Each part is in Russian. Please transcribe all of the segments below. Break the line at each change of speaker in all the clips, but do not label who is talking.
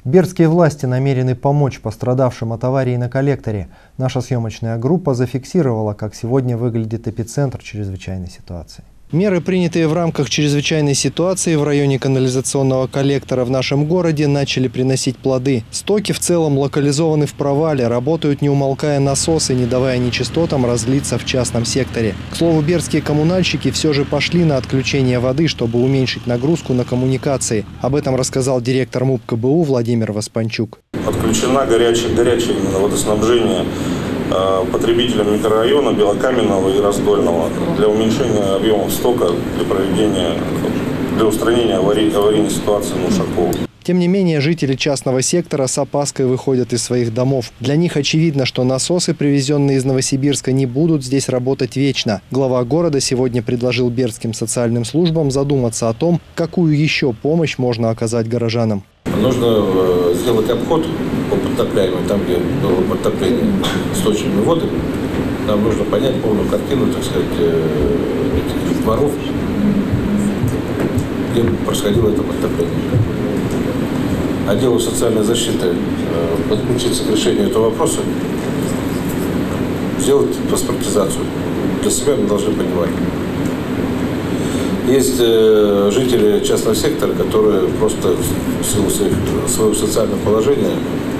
Бердские власти намерены помочь пострадавшим от аварии на коллекторе. Наша съемочная группа зафиксировала, как сегодня выглядит эпицентр чрезвычайной ситуации. Меры, принятые в рамках чрезвычайной ситуации в районе канализационного коллектора в нашем городе, начали приносить плоды. Стоки в целом локализованы в провале, работают не умолкая насосы, не давая нечистотам разлиться в частном секторе. К слову, бердские коммунальщики все же пошли на отключение воды, чтобы уменьшить нагрузку на коммуникации. Об этом рассказал директор МУП КБУ Владимир Воспанчук.
Отключено горячее именно водоснабжение потребителям микрорайона Белокаменного и Раздольного для уменьшения объемов стока для устранения аварийной ситуации на Ушакову.
Тем не менее, жители частного сектора с опаской выходят из своих домов. Для них очевидно, что насосы, привезенные из Новосибирска, не будут здесь работать вечно. Глава города сегодня предложил бердским социальным службам задуматься о том, какую еще помощь можно оказать горожанам.
Нужно сделать обход по подтопляемой, там, где было подтопление сточными водами. Нам нужно понять полную картину, так сказать, этих дворов, где происходило это подтопление. Отделу социальной защиты подключиться к решению этого вопроса, сделать паспортизацию. Для себя мы должны понимать. Есть жители частного сектора, которые просто в силу своего социального положения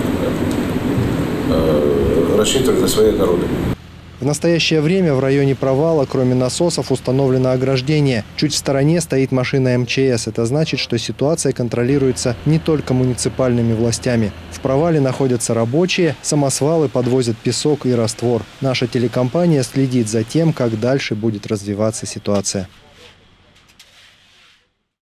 рассчитывают на свои огороды.
В настоящее время в районе провала, кроме насосов, установлено ограждение. Чуть в стороне стоит машина МЧС. Это значит, что ситуация контролируется не только муниципальными властями. В провале находятся рабочие, самосвалы подвозят песок и раствор. Наша телекомпания следит за тем, как дальше будет развиваться ситуация.